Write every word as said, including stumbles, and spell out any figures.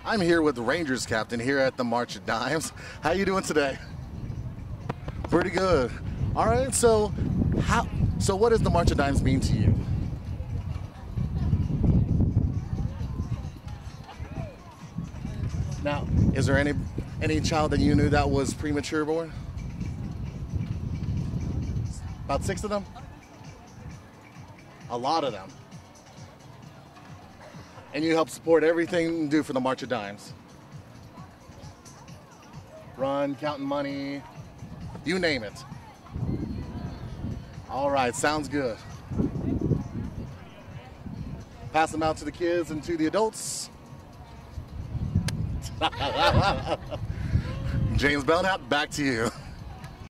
I'm here with the Rangers captain here at the March of Dimes. How you doing today? Pretty good. All right, so how so what does the March of Dimes mean to you? Now, is there any any child that you knew that was premature born? About six of them? A lot of them. And you help support everything you do for the March of Dimes. Run, counting money, you name it. All right, sounds good. Pass them out to the kids and to the adults. James Belknap, back to you.